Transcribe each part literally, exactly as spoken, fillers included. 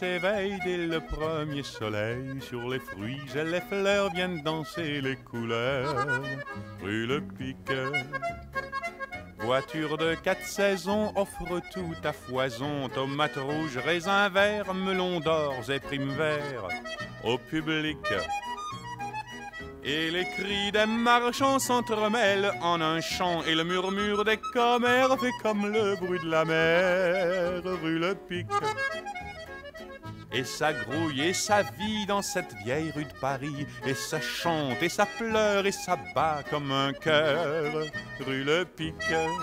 s'éveille dès le premier soleil. Sur les fruits et les fleurs viennent danser les couleurs. Rue le Pic. Voiture de quatre saisons offre tout à foison. Tomates rouges, raisins verts, melons d'or et primes verts au public. Et les cris des marchands s'entremêlent en un chant. Et le murmure des commères fait comme le bruit de la mer. Rue le Pic. Et ça grouille et ça vit dans cette vieille rue de Paris. Et ça chante et ça pleure et ça bat comme un cœur. Rue le Pic.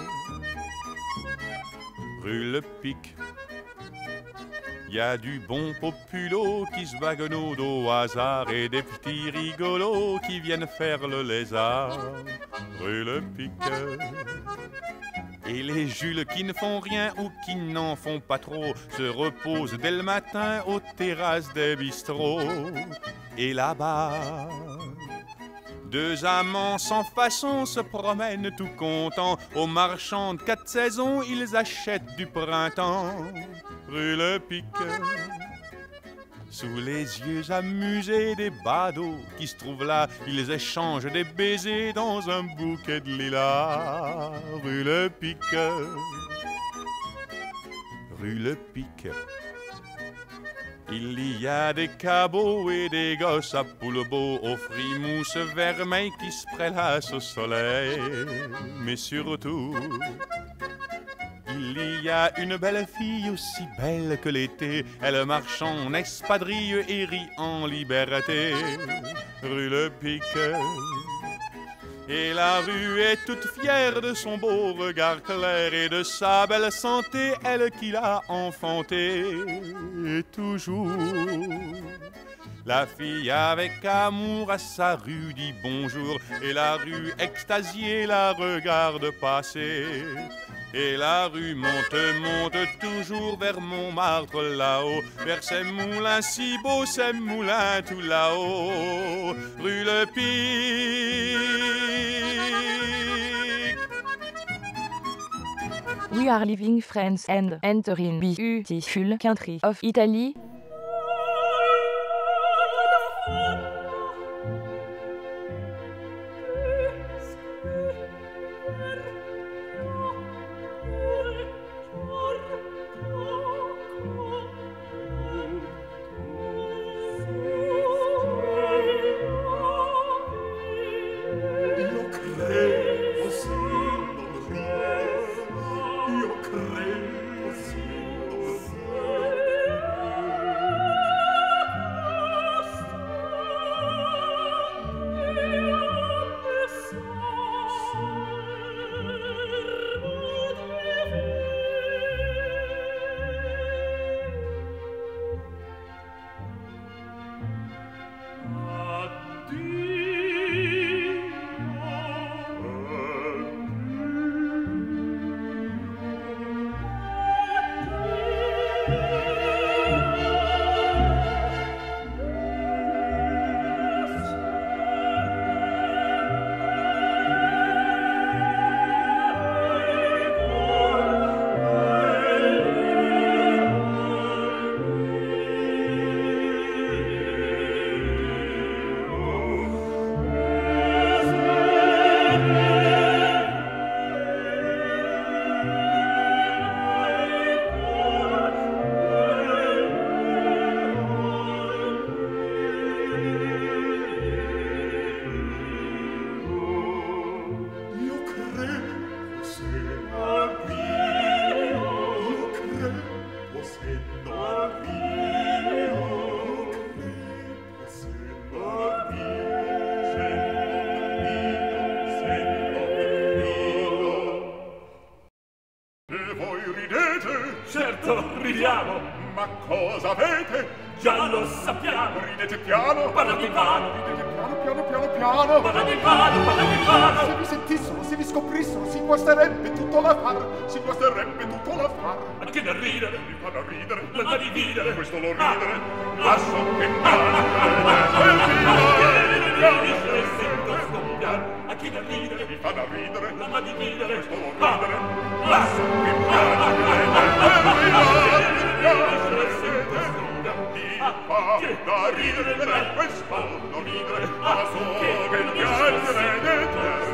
Rue le Pic. Y a du bon populo qui se baguenaude au hasard et des petits rigolos qui viennent faire le lézard. Rue le Pic. Et les Jules qui ne font rien ou qui n'en font pas trop se reposent dès le matin aux terrasses des bistrots. Et là-bas, deux amants sans façon se promènent tout contents. Aux marchands de quatre saisons, ils achètent du printemps. Rue le Pic. Sous les yeux amusés des badauds qui se trouvent là, ils échangent des baisers dans un bouquet de lilas. Rue le Pic. Rue le Pic. Il y a des cabots et des gosses à poule-beau aux frimousse vermeil qui se prélassent au soleil. Mais surtout, il y a une belle fille aussi belle que l'été. Elle marche en espadrille et rit en liberté. Rue le Pic. Et la rue est toute fière de son beau regard clair et de sa belle santé, elle qui l'a enfantée. Et toujours, la fille avec amour à sa rue dit bonjour. Et la rue extasiée la regarde passer. Et la rue monte, monte toujours vers Montmartre là-haut, vers ces moulins si beaux, ces moulins tout là-haut. Rue le Pic. We are living friends and entering beautiful country of Italy. ridiamo. Ma cosa avete? Già lo sappiamo. Ridete piano. Parlate vano. Ridete piano, piano, piano, piano. Parlate vano, parlate vano. Se vi sentissero, se vi scoprissero, si guasterebbe tutto l'affar. Si guasterebbe tutto l'affar. Ma che da ridere? Mi fa da ridere. La da dividere. Questo lo ridere. Lasso che E sento scoppiare. A chi da ridere? Mi fa da ridere. La da dividere. Questo lo ridere. Lasso che fa da ridere per questo non ridere ma so che il piangere